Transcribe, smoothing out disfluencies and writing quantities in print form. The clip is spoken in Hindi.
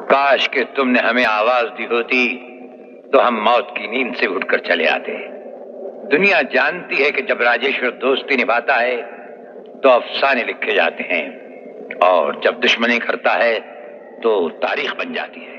काश कि तुमने हमें आवाज दी होती तो हम मौत की नींद से उठकर चले आते। दुनिया जानती है कि जब राजेश्वर दोस्ती निभाता है तो अफसाने लिखे जाते हैं और जब दुश्मनी करता है तो तारीख बन जाती है।